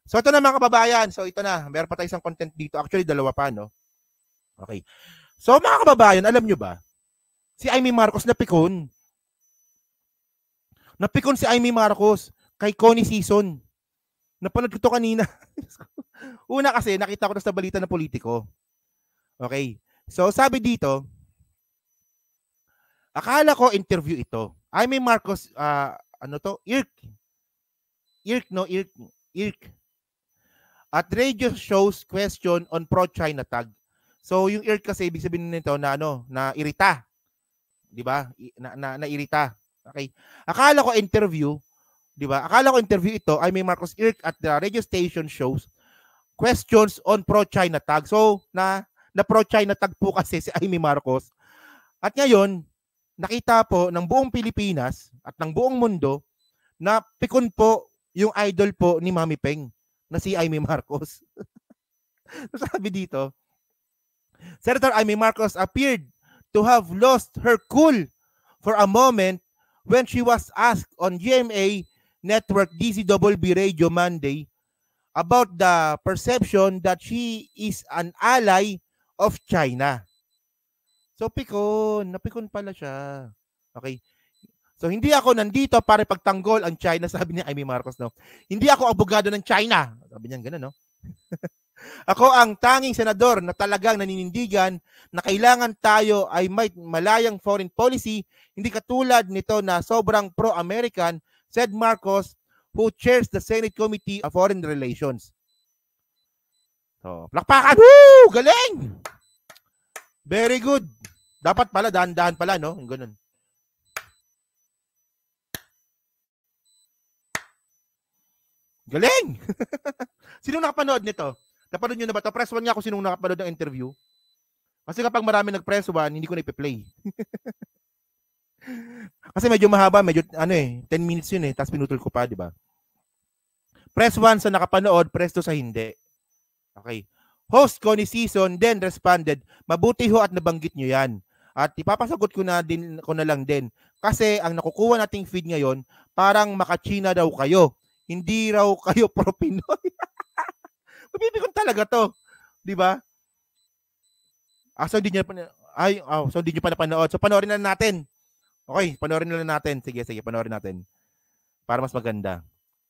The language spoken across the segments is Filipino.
So ito na mga kababayan. So ito na. Meron pa tayo isang content dito. Actually, dalawa pa, no? Okay. So mga kababayan, alam nyo ba? Si Amy Marcos napikon. Napikon si Amy Marcos kay Connie Season. Napanood ko to kanina. Una kasi, nakita ko na sa balita ng politiko. Okay. So sabi dito, akala ko interview ito. Amy Marcos, ano to? IRC. At radio shows question on pro-China tag. So yung IRC kasi ibig sabihin nito na na irita. 'Di ba? Na irita. Okay. Akala ko interview, 'di ba? Akala ko interview ito ay may Marcos IRC at the radio station shows questions on pro-China tag. So na pro-China tag po kasi si Amy Marcos. At ngayon, nakita po ng buong Pilipinas at ng buong mundo na pikon po yung idol po ni Mami Peng na si Amy Marcos. Sabi dito, Senator Amy Marcos appeared to have lost her cool for a moment when she was asked on GMA Network DZBB Radio Monday about the perception that she is an ally of China. So napikon pala siya. Okay. So hindi ako nandito para pagtanggol ang China, sabi ni Amy Marcos, no. Hindi ako abogado ng China. Sabi niya gano'n, no. Ako ang tanging senador na talagang naninindigan na kailangan tayo ay may malayang foreign policy, hindi katulad nito na sobrang pro-American, said Marcos, who chairs the Senate Committee on Foreign Relations. So, plakpakan! Woo! Galing! Very good. Dapat pala, dahan-dahan pala, no? Ganun. Galing! Sinong nakapanood nito? Napanood nyo na ba ito? Press 1 nga ako sinong nakapanood ng interview. Kasi kapag marami nag-press 1, hindi ko na ipi-play. Kasi medyo mahaba, medyo 10 minutes yun tapos pinutol ko pa, di ba? Press 1 sa nakapanood, press 2 sa hindi. Okay. Host Connie Season then responded, mabuti ho at nabanggit nyo yan. At ipapasagot ko na lang din. Kasi ang nakukuha nating feed ngayon, parang maka-China daw kayo. Hindi raw kayo pro-Pinoy. Mabibigyan talaga to. Di ba? So hindi nyo pa napanood. So panoorin na natin. Okay, panoorin na natin. Sige, panoorin natin. Para mas maganda.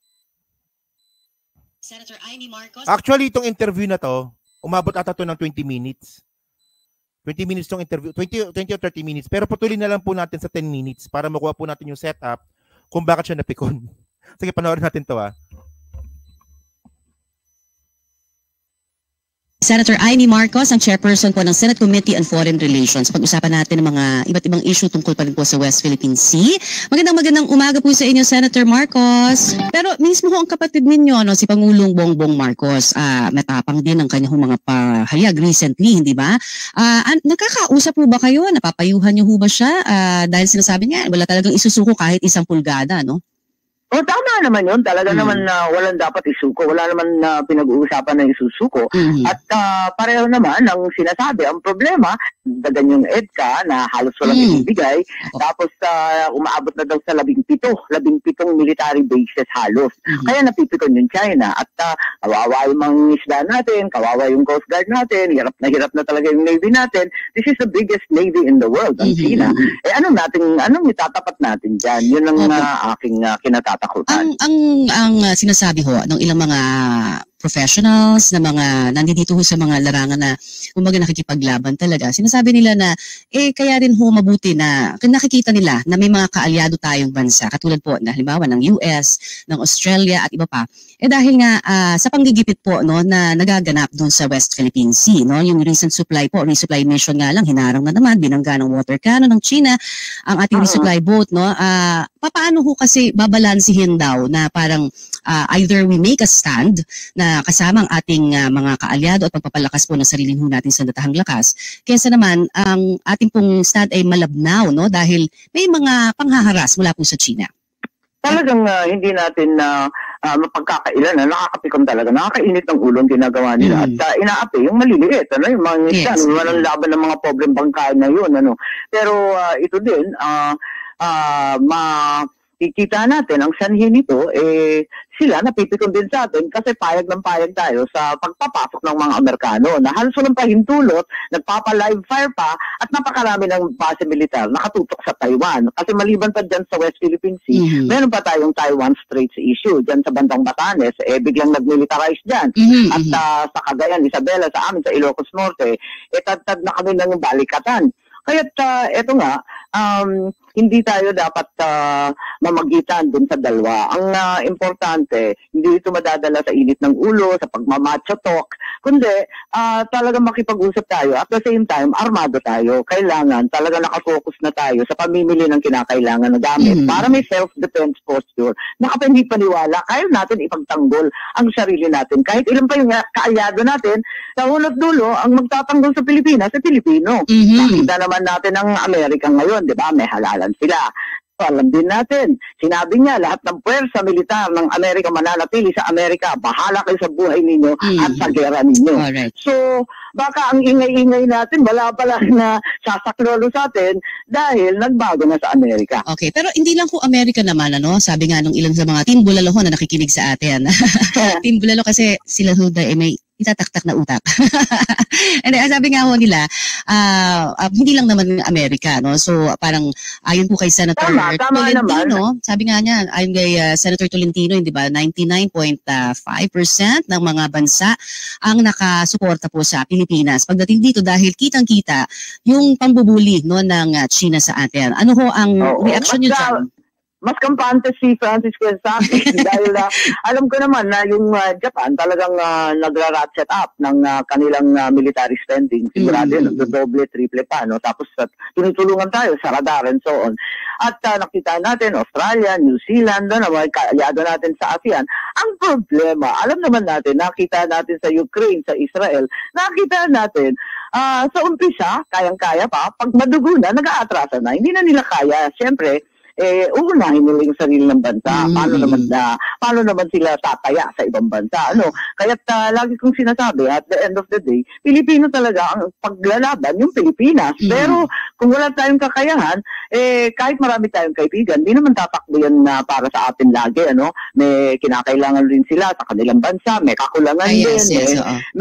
Senator Amy Marcos. Actually, itong interview na to, umabot ata to ng 20 minutes. 20 minutes tong interview. 20 or 30 minutes. Pero putulin na lang po natin sa 10 minutes para makuha po natin yung setup kung bakit siya napikon. Sige, panoorin natin to Senator Amy Marcos, ang chairperson po ng Senate Committee on Foreign Relations. Pag-usapan natin ng mga iba't ibang issue tungkol pa rin po sa West Philippine Sea. Magandang umaga po sa inyo, Senator Marcos. Pero mismo ho ang kapatid ninyo, si Pangulong Bongbong Marcos, matapang din ang kanyang mga pahayag recently, hindi ba? Nakakausap po ba kayo? Napapayuhan niyo ho ba siya? Dahil sinasabi niya, wala talagang isusuko kahit 1 pulgada, no? O tama naman yun. Talaga naman na walang dapat isuko. Wala naman na pinag-uusapan na isusuko. At pareho naman ang sinasabi. Ang problema, dagan yung EDCA na halos walang ibibigay. Tapos umaabot na daw sa 17 military bases halos. Kaya napipikon yung China. At kawawa yung mga isda natin, kawawa yung Coast Guard natin, hirap na talaga yung Navy natin. This is the biggest Navy in the world, ang China. Anong itatapat natin dyan? Yun ang aking kinatapat. Ang sinasabi ho ng ilang mga professionals na mga nandito ho sa mga larangan na kumbaga nakikipaglaban talaga. Sinasabi nila na kaya rin ho mabuti na nakikita nila na may mga kaalyado tayong bansa katulad po na halimbawa ng US, ng Australia at iba pa. Dahil nga sa panggigipit po na nagaganap doon sa West Philippine Sea, yung recent resupply mission nga lang hinarang na naman binangga ng water cannon ng China ang ating resupply boat, paano ho kasi babalansihin daw na parang either we make a stand na kasama ang ating mga kaalyado at pagpapalakas po ng sarili natin sa datahang lakas. Kaysa naman, ang ating pong stand ay malabnaw, dahil may mga panghaharas mula po sa China. Talagang hindi natin mapagkakailan, nakakapikon talaga, nakakainit ng ulo ang ginagawa nila. At inaapi yung maliliit, yung mga ngisa, walang laban ng mga pobreng bangkay na yun. Pero ito din, kikita natin, ang sanhi nito, sila napipikon din sa atin kasi payag ng payag tayo sa pagpapasok ng mga Amerikano na halos walang pahintulot, nagpapa-live fire pa at napakarami ng base militar nakatutok sa Taiwan. Kasi maliban pa dyan sa West Philippine Sea, meron pa tayong Taiwan Straits issue dyan sa bandang Batanes, biglang nag-militarize dyan. At sa Cagayan, Isabela, sa amin, sa Ilocos Norte, tad-tad na kami ng balikatan. Kaya't eto nga, hindi tayo dapat mamagitan dun sa dalawa. Ang importante, hindi ito madadala sa init ng ulo, sa pagmamacho talk, kundi talagang makipag-usap tayo. At the same time, armado tayo. Kailangan talaga nakafocus na tayo sa pamimili ng kinakailangan na gamit para may self-defense posture. Hindi paniwala, kaya natin ipagtanggol ang sarili natin. Kahit ilan pa yung kaalyado natin, sa unat dulo, ang magtatanggol sa Pilipinas, sa Pilipino. Nakita naman natin ang Amerika ngayon, di ba? May halalan sila. So, alam din natin, sinabi niya lahat ng puwersa militar ng Amerika mananatili sa Amerika, bahala kayo sa buhay ninyo at sa gera ninyo. Alright. So, baka ang ingay-ingay natin, wala pala na sasaklolo sa atin dahil nagbago na sa Amerika. Okay, pero hindi lang po Amerika naman, ano? Sabi nga nung ilang sa mga Team Bulalo na nakikinig sa atin. Team Bulalo kasi sila Huda may itataktak na utak. And sabi nga ho nila, hindi lang naman Amerika, no? So parang ayon po kay Senator Tolentino, sabi nga niya, ayon kay Senator Tolentino, hindi ba, 99.5% ng mga bansa ang nakasuporta po sa Pilipinas. Pagdating dito dahil kitang-kita yung pambubuli no ng China sa atin. Ano ho ang reaction niyo dyan? Mas kampante si Francis Quezon dahil alam ko naman na yung Japan talagang nagra-ratchet up ng kanilang military spending. Sigurado yun, nagdodoble, triple pa. No? Tapos tinutulungan tayo sa radar and so on. At nakita natin, Australia, New Zealand, may kaalyado natin sa ASEAN. Ang problema, alam naman natin, nakita natin sa Ukraine, sa Israel, nakita natin, sa umpisa, kayang-kaya pa, pag madugo na, nag-aatrasa na. Hindi na nila kaya. Siyempre, uunahin nila yung sarili ng bansa. Paano naman sila tataya sa ibang bansa? Kaya't lagi kong sinasabi, at the end of the day, Pilipino talaga ang paglalaban yung Pilipinas. Pero kung wala tayong kakayahan, kahit marami tayong kaibigan, di naman tatakbo yan para sa atin lagi. May kinakailangan rin sila sa kanilang bansa, may kakulangan din,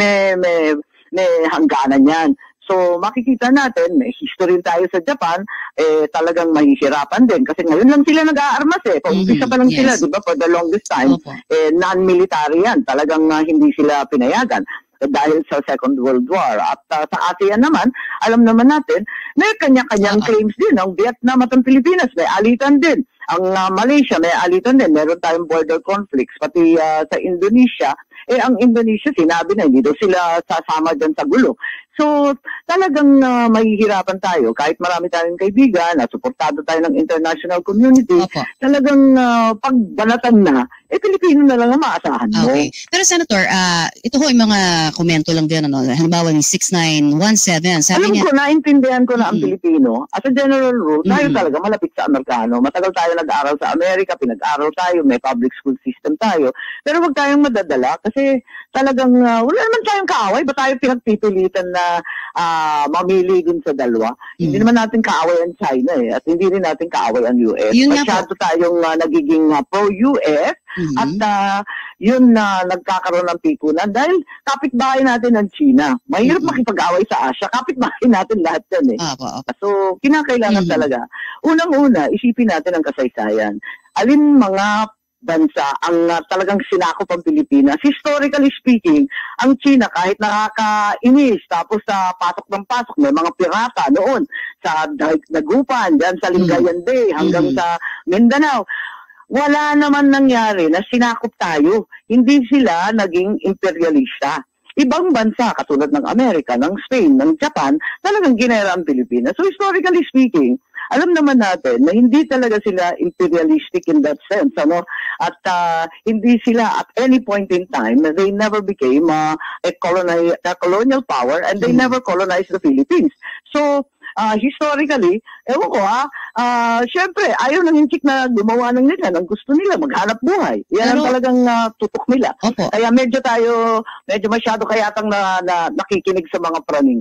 may hangganan yan. So makikita natin, may history tayo sa Japan, talagang mahihirapan din. Kasi ngayon lang sila nag-aarmas Paumpisa pa lang sila, di ba, for the longest time. Non-military yan. Talagang hindi sila pinayagan dahil sa Second World War. At sa ASEAN naman, alam naman natin, may kanya-kanyang claims din. Ang Vietnam at ang Pilipinas, may alitan din. Ang Malaysia, may alitan din. Meron tayong border conflicts. Pati sa Indonesia, ang Indonesia, sinabi na hindi daw sila sasama dyan sa gulo. So, talagang mahihirapan tayo. Kahit marami tayong kaibigan, suportado tayo ng international community, talagang pagbanatan na, Pilipino na lang ang maasahan mo. Okay. Pero Senator, ito ho yung mga komento lang din, halimbawa ni 6917. Sabi alam ko, naintindihan ko na ang Pilipino. As a general rule, tayo talaga malapit sa Amerikano. Matagal tayo nag-aaral sa Amerika, pinag-aaral tayo, may public school system tayo. Pero wag tayong madadala kasi talagang wala naman tayong kaaway. Ba tayo pinagpipilitan na mamili din sa dalawa? Hindi naman natin kaaway ang China at hindi rin natin kaaway ang US. Masyado tayong nagiging pro-US at yun na nagkakaroon ng pikunan dahil kapitbahay natin ang China. Mahirap makipag-away sa Asia. Kapitbahay natin lahat yan So, kinakailangan talaga. Unang-una, isipin natin ang kasaysayan. Alin mga bansa ang talagang sinakop ang Pilipinas. Historically speaking, ang China kahit nakakainis tapos sa pasok ng pasok, may mga pirata noon sa Dagupan, dyan sa Lingayen Bay hanggang sa Mindanao. Wala naman nangyari na sinakop tayo. Hindi sila naging imperialista. Ibang bansa, katulad ng Amerika, ng Spain, ng Japan, talagang ginera ang Pilipinas. So historically speaking, alam naman natin na hindi talaga sila imperialistic in that sense. At hindi sila at any point in time, they never became a colonial power and they never colonized the Philippines. So, historically, ewan ko syempre, ayaw ng chick na gumawa ng nila, ng gusto nila, maghanap buhay. Yan ang talagang tutok nila. Opo. Kaya medyo masyado kayatang nakikinig sa mga praning.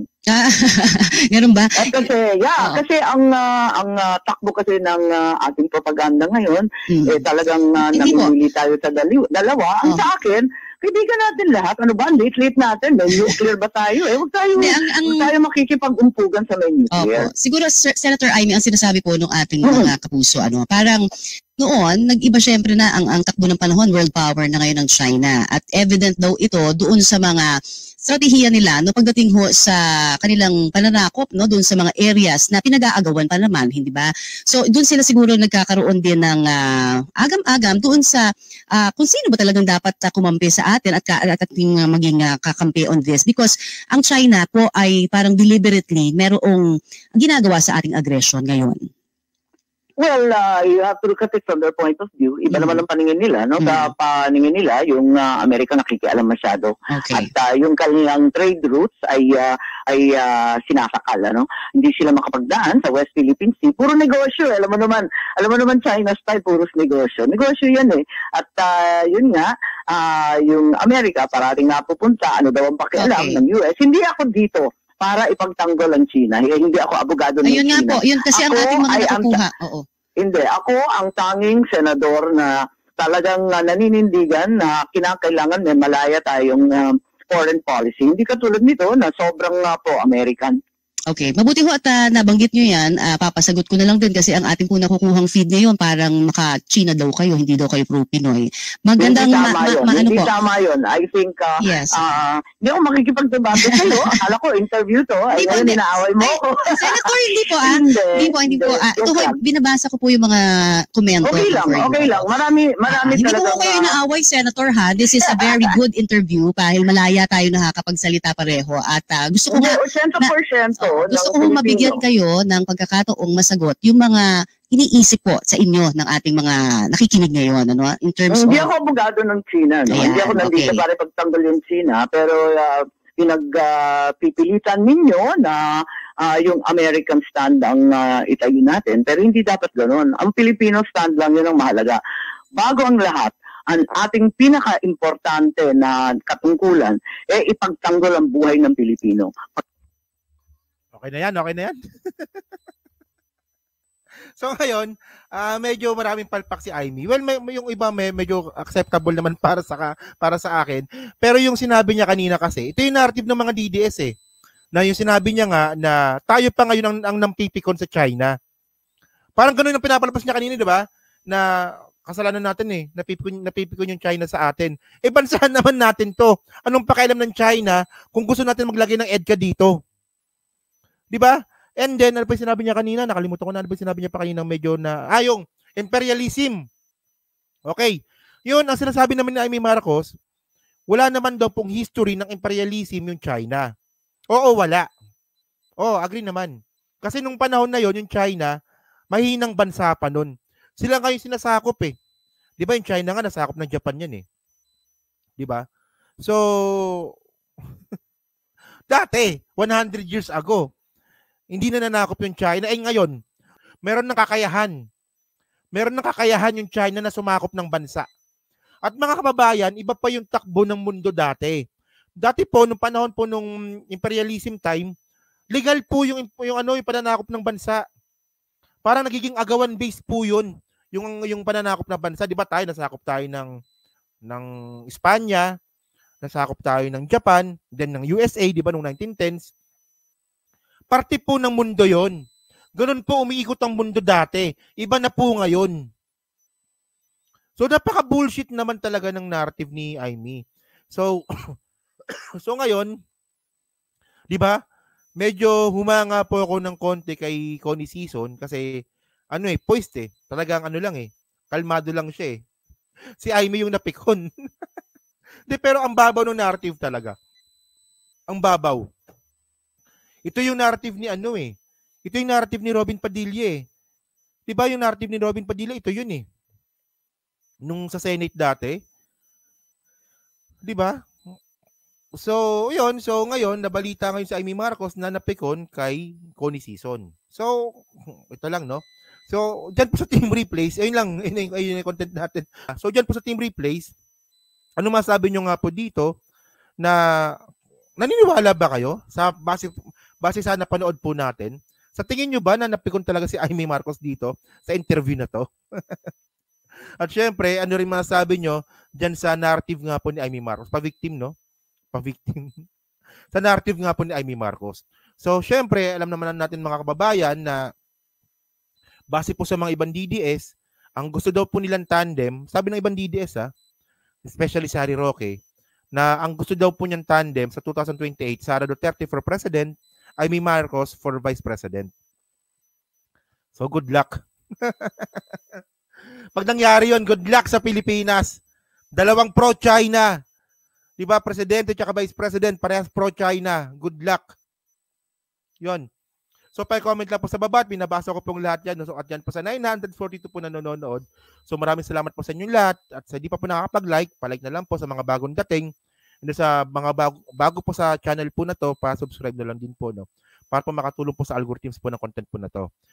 Ganun ba? At kasi ang takbo kasi ng ating propaganda ngayon, talagang namimili tayo sa dalawa. Ang sa akin, kaibigan natin lahat. Ano ba? Late natin. May nuclear ba tayo? Huwag tayo makikipag-umpugan sa may nuclear. Opo. Siguro, Senator Amy, ang sinasabi po ng ating mga kapuso, parang noon, nag-iba syempre na ang takbo ng panahon, world power na ngayon ng China. At evident daw ito doon sa mga strategiya nila no pagdating ho sa kanilang pananakop no doon sa mga areas na pinag-aagawan pa naman, hindi ba? So doon sila siguro nagkakaroon din ng agam-agam doon sa kung sino ba talagang dapat kumampi sa atin at ating maging kakampi on this, because ang China po ay parang deliberately merong ginagawa sa ating aggression ngayon. Well, you have to look at it from their point of view. Iba naman ang paningin nila, no? Sa paningin nila, yung Amerika nakikialam masyado. Okay. At yung kanilang trade routes ay sinasakal, no? Hindi sila makapagdaan sa West Philippine Sea. Puro negosyo. Alam mo naman China style, puro negosyo. Negosyo yan eh. At yun nga, yung Amerika parating napupunta, ano daw ang pakialam ng US. Hindi ako dito para ipagtanggol ang China. Hindi ako abogado ng China. Ayun nga po, yun kasi ang ating mga nakukuha. Hindi, ako ang tanging senador na talagang naninindigan na kinakailangan na malaya tayong foreign policy. Hindi katulad nito na sobrang pro-American. Okay, mabuti ho at nabanggit nyo yan, papasagot ko na lang din kasi ang ating po nakukuhang feed ngayon parang maka-China daw kayo, hindi daw kayo pro-Pinoy. Magandang hindi tama yun. I think, yes. Hindi ako makikipagdebate sa'yo. Akala ko, interview to. Ay, ngayon, inaaway mo ako. Senator, hindi po. Ito ho, binabasa ko po yung mga komento. Okay lang. Marami hindi talaga. Hindi po kayo inaaway, Senator, ha? This is a very good interview dahil malaya tayo nakakapagsalita pareho. At gusto ko nga... 100%. Gusto ko mabigyan kayo ng pagkakataong masagot yung mga iniisip po sa inyo ng ating mga nakikinig ngayon, ano? In terms Hindi ako abogado ng China, no? Hindi ako nandito para pagtanggol yung China, pero pinagpipilitan ninyo na yung American stand ang itayo natin, pero hindi dapat ganoon. Ang Filipino stand lang yun ang mahalaga. Bago ang lahat, ang ating pinaka-importante na katungkulan ipagtanggol ang buhay ng Pilipino. Okay na yan. So ngayon, medyo maraming palpak si Amy. Well, yung iba medyo acceptable naman para sa akin. Pero yung sinabi niya kanina kasi, ito yung narrative ng mga DDS eh. Na yung sinabi niya nga na tayo pa ngayon ang nampipikon sa China. Parang ganoon yung pinapalabas niya kanina, di ba? Na kasalanan natin eh, napipikon yung China sa atin. Bansahan naman natin to. Anong pakialam ng China kung gusto natin maglagay ng EDCA dito? Di ba? And then, ano pa yung sinabi niya kanina? Nakalimutan ko na ano pa yung sinabi niya pa kanina medyo na, yung imperialism. Okay. Yun, ang sinasabi namin ni Amy Marcos, wala naman daw pong history ng imperialism yung China. Oo, wala. Oo, agree naman. Kasi nung panahon na yon yung China, mahinang bansa pa nun. Sila ngayon sinasakop eh. Di ba yung China nga nasakop ng Japan yan eh. Di ba? So, dati, 100 years ago, hindi na nanakop yung China. Ngayon, meron ng kakayahan. Meron ng kakayahan yung China na sumakop ng bansa. At mga kababayan, iba pa yung takbo ng mundo dati. Dati po, nung panahon po nung imperialism time, legal po yung pananakop ng bansa. Parang nagiging agawan-based po yun. Yung pananakop ng bansa. Di ba tayo, nasakop tayo ng Espanya, nasakop tayo ng Japan, then ng USA, di ba, noong 1910s. Parte po ng mundo yon. Ganun po umiikot ang mundo dati. Iba na po ngayon. So, napaka-bullshit naman talaga ng narrative ni Amy. So, ngayon, di ba, medyo humanga po ako ng konti kay Connie Season kasi, poised eh. Talagang kalmado lang siya eh. Si Amy yung napikon. Pero ang babaw ng narrative talaga. Ang babaw. Ito yung narrative ni Ito yung narrative ni Robin Padilla eh. 'Di ba yung narrative ni Robin Padilla, ito yun eh. Nung sa Senate dati. 'Di ba? So, yun. So, ngayon, nabalita ngayon si Amy Marcos na napikon kay Connie Season. So, ito lang, no? So, dyan po sa Team Replays, ayun lang, ayun yung content natin. So, dyan po sa Team Replays, ano masabi nyo nga po dito na naniniwala ba kayo sa base sa napanood po natin? Sa tingin nyo ba na napikon talaga si Amy Marcos dito sa interview na to? At syempre, ano rin masasabi nyo dyan sa narrative nga po ni Amy Marcos? Pa-victim, no? Pa-victim. Sa narrative nga po ni Amy Marcos. So, syempre, alam naman natin mga kababayan na base po sa mga ibang DDS, ang gusto daw po nilang tandem, sabi ng ibang DDS especially si Harry Roque, na ang gusto daw po niyang tandem sa 2028, Sara Duterte for President, Amy Marcos for Vice President. So, good luck. Pag nangyari yun, good luck sa Pilipinas. Dalawang pro-China. Diba, Presidente at Vice President, parehas pro-China. Good luck. Yun. So, pa-comment lang po sa baba at binabasa ko pong lahat yan. So, at yan po sa 942 po na nanonood. So, maraming salamat po sa inyong lahat. At sa di pa po nakakapag-like, palike na lang po sa mga bagong dating. And sa mga bago po sa channel po na to, pa-subscribe na lang din po, no? Para po makatulong po sa algorithms po ng content po na to.